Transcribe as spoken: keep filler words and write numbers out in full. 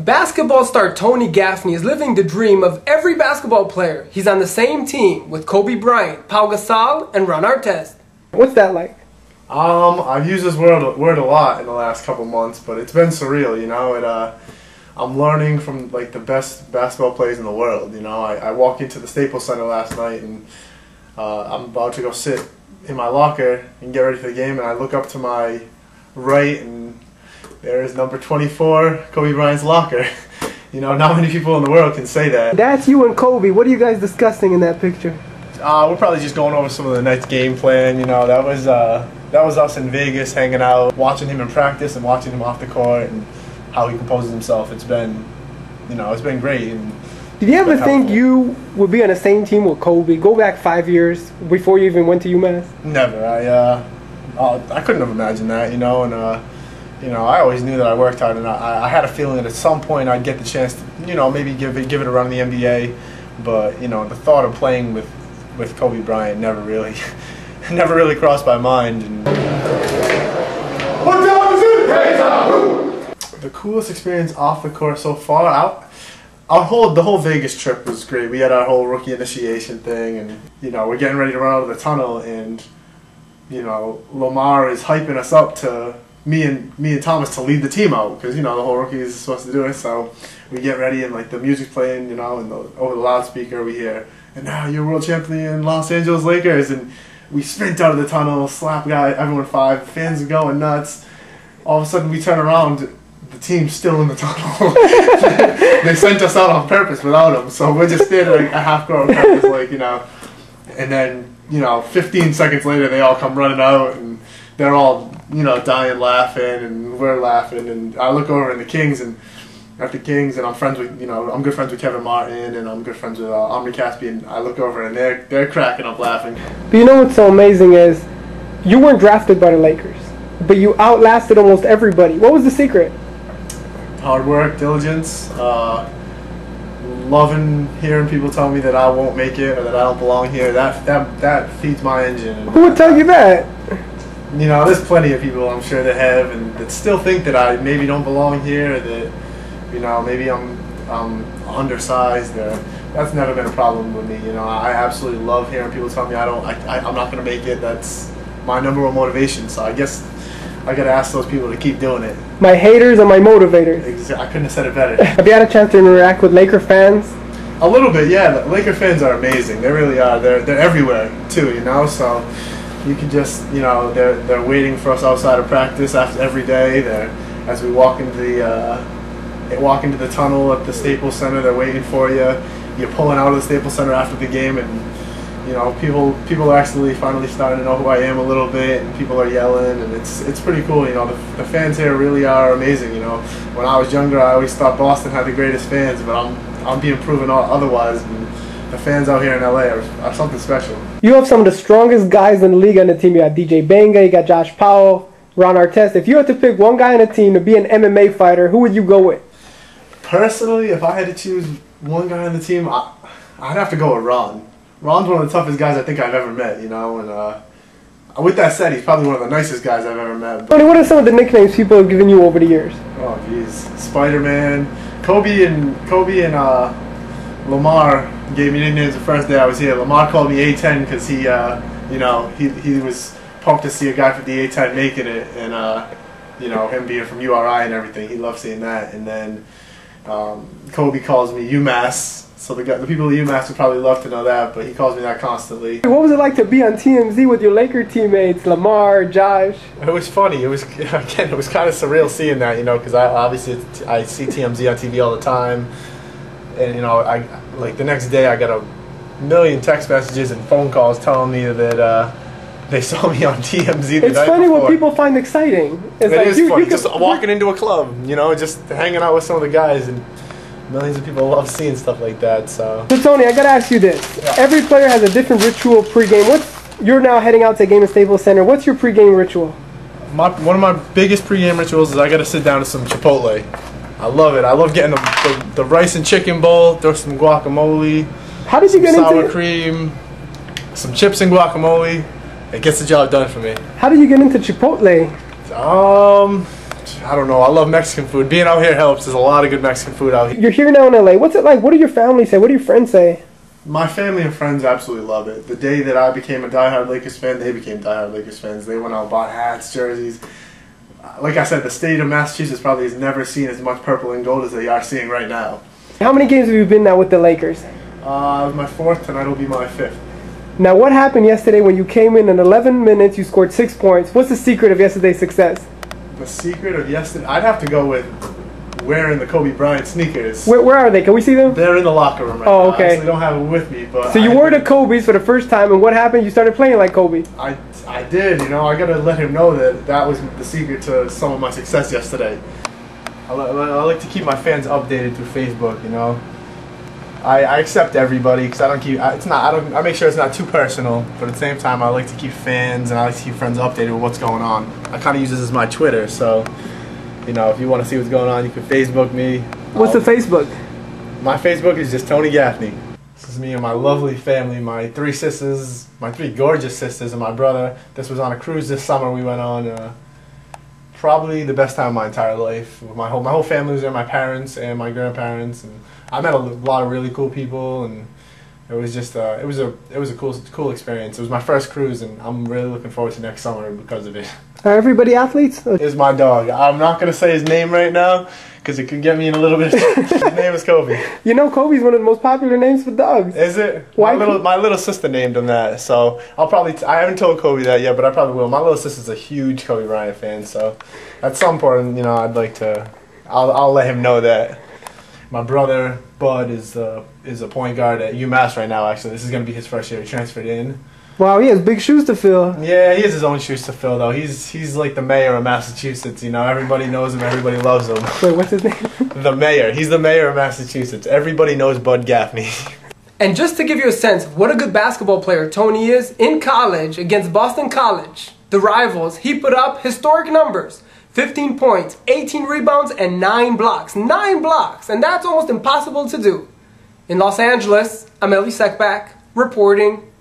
Basketball star Tony Gaffney is living the dream of every basketball player. He's on the same team with Kobe Bryant, Pau Gasol, and Ron Artest. What's that like? Um, I've used this word word a lot in the last couple months, but it's been surreal. You know, it. Uh, I'm learning from like the best basketball players in the world. You know, I, I walked into the Staples Center last night, and uh, I'm about to go sit in my locker and get ready for the game, and I look up to my right, and there is number twenty-four, Kobe Bryant's locker. You know, not many people in the world can say that. That's you and Kobe. What are you guys discussing in that picture? Uh, we're probably just going over some of the next game plan. You know, that was uh, that was us in Vegas hanging out, watching him in practice and watching him off the court and how he composes himself. It's been, you know, it's been great. And did you ever think you would be on the same team with Kobe? Go back five years before you even went to UMass? Never. I uh, uh, I couldn't have imagined that. You know, and uh, you know, I always knew that I worked hard, and I, I had a feeling that at some point I'd get the chance to, you know, maybe give it give it a run in the N B A. But you know, the thought of playing with with Kobe Bryant never really, never really crossed my mind. And what time is it? The coolest experience off the court so far, out. Our whole the whole Vegas trip was great. We had our whole rookie initiation thing, and you know, we're getting ready to run out of the tunnel, and you know, Lamar is hyping us up to me and me and Thomas to lead the team out, because you know the whole rookie is supposed to do it. So we get ready, and like the music's playing, you know, and the, over the loudspeaker we hear, and now you're world champion Los Angeles Lakers, and we sprint out of the tunnel, slap guy, everyone five, fans are going nuts. All of a sudden we turn around, the team's still in the tunnel. They sent us out on purpose without them, so we're just standing a half court practice, like, you know, and then, you know, fifteen seconds later they all come running out, and they're all, you know, dying laughing, and we're laughing, and I look over in the Kings, and at the Kings, and I'm friends with, you know, I'm good friends with Kevin Martin, and I'm good friends with uh, Omri Caspi, and I look over, and they're, they're cracking up laughing. But you know what's so amazing is, you weren't drafted by the Lakers, but you outlasted almost everybody. What was the secret? Hard work, diligence, uh, loving hearing people tell me that I won't make it or that I don't belong here. That that that feeds my engine. Who would tell you that? You know, there's plenty of people I'm sure that have and that still think that I maybe don't belong here, or that, you know, maybe I'm um, undersized. Or, that's never been a problem with me. You know, I absolutely love hearing people tell me I don't, I, I, I'm not going to make it. That's my number one motivation. So I guess I got to ask those people to keep doing it. My haters are my motivators. I couldn't have said it better. Have you had a chance to interact with Laker fans? A little bit, yeah. The Laker fans are amazing. They really are. They're they're everywhere too, you know. So you can just, you know, they're they're waiting for us outside of practice after every day. They're as we walk into the uh, walk into the tunnel at the Staples Center. They're waiting for you. You're pulling out of the Staples Center after the game, and you know, people people are actually finally starting to know who I am a little bit, and people are yelling, and it's it's pretty cool. You know, the, the fans here really are amazing. You know, when I was younger, I always thought Boston had the greatest fans, but I'm I'm being proven otherwise. And the fans out here in L A are, are something special. You have some of the strongest guys in the league on the team. You got D J Benga, you got Josh Powell, Ron Artest. If you had to pick one guy on the team to be an M M A fighter, who would you go with? Personally, if I had to choose one guy on the team, I, I'd have to go with Ron. Ron's one of the toughest guys I think I've ever met, you know, and uh, with that said, he's probably one of the nicest guys I've ever met. Tony, what are some of the nicknames people have given you over the years? Oh, jeez. Spider-Man. Kobe and, Kobe and uh, Lamar gave me nicknames the first day I was here. Lamar called me A ten because he, uh, you know, he, he was pumped to see a guy from the A ten making it, and, uh, you know, him being from U R I and everything. He loved seeing that. And then um, Kobe calls me UMass. So the, the people at UMass would probably love to know that, but he calls me that constantly. What was it like to be on T M Z with your Laker teammates, Lamar, Josh? It was funny. It was, again, it was kind of surreal seeing that, you know, because I obviously I see T M Z on T V all the time, and you know, I like the next day I got a million text messages and phone calls telling me that uh, they saw me on T M Z the It's night funny before. what people find exciting. It's It like is you, funny. you Just could, walking into a club, you know, just hanging out with some of the guys, and millions of people love seeing stuff like that. So, so Tony, I gotta ask you this: yeah. Every player has a different ritual pregame. What's you're now heading out to a game at Staples Center? What's your pregame ritual? My, one of my biggest pregame rituals is I gotta sit down to some Chipotle. I love it. I love getting the, the, the rice and chicken bowl, throw some guacamole, How did you get sour into cream, some chips and guacamole. It gets the job done for me. How did you get into Chipotle? Um, I don't know. I love Mexican food. Being out here helps. There's a lot of good Mexican food out here. You're here now in L A. What's it like? What do your family say? What do your friends say? My family and friends absolutely love it. The day that I became a diehard Lakers fan, they became diehard Lakers fans. They went out and bought hats, jerseys. Like I said, the state of Massachusetts probably has never seen as much purple and gold as they are seeing right now. How many games have you been now with the Lakers? Uh, it was my fourth, tonight will be my fifth. Now, what happened yesterday when you came in in eleven minutes, you scored six points? What's the secret of yesterday's success? The secret of yesterday, I'd have to go with wearing the Kobe Bryant sneakers. Where, where are they? Can we see them? They're in the locker room right Oh, now. okay. I actually don't have them with me, but So you I wore did- the Kobe's for the first time, and what happened? You started playing like Kobe. I, I did, you know, I gotta let him know that that was the secret to some of my success yesterday. I, li- I like to keep my fans updated through Facebook, you know. I, I accept everybody because I don't keep. I, it's not. I don't. I make sure it's not too personal. But at the same time, I like to keep fans and I like to keep friends updated with what's going on. I kind of use this as my Twitter, so you know, if you want to see what's going on, you can Facebook me. What's I'll- the Facebook? My Facebook is just Tony Gaffney. This is me and my lovely family, my three sisters, my three gorgeous sisters, and my brother. This was on a cruise this summer we went on. Uh, probably the best time of my entire life. My whole my whole family was there, my parents and my grandparents, and I met a lot of really cool people, and it was just uh, it was a it was a cool cool experience. It was my first cruise, and I'm really looking forward to next summer because of it. Are everybody athletes? Is my dog. I'm not gonna say his name right now because it could get me in a little bit. His name is Kobe. You know Kobe's one of the most popular names for dogs. Is it? Why? My little, my little sister named him that, so I'll probably. T- I haven't told Kobe that yet, but I probably will. My little sister's a huge Kobe Bryant fan, so at some point, you know, I'd like to. I'll I'll let him know that. My brother Bud is uh, is a point guard at UMass right now. Actually, this is gonna be his first year. He transferred in. Wow, he has big shoes to fill. Yeah, he has his own shoes to fill, though. He's he's like the mayor of Massachusetts. You know, everybody knows him. Everybody loves him. Wait, what's his name? The mayor. He's the mayor of Massachusetts. Everybody knows Bud Gaffney. And just to give you a sense of what a good basketball player Tony is, in college against Boston College, the rivals, he put up historic numbers. fifteen points, eighteen rebounds, and nine blocks. Nine blocks! And that's almost impossible to do. In Los Angeles, I'm Ellie Seckbach, reporting